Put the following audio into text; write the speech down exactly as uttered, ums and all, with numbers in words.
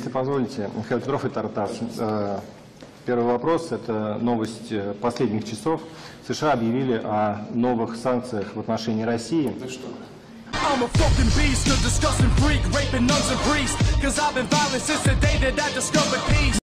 Если позволите, Михаил Петров и Тартас. Первый вопрос – это новость последних часов. США объявили о новых санкциях в отношении России. Да что? I'm a fucking beast, a disgusting freak, raping nuns and priests. Cause I've been violent since the day that I discovered peace.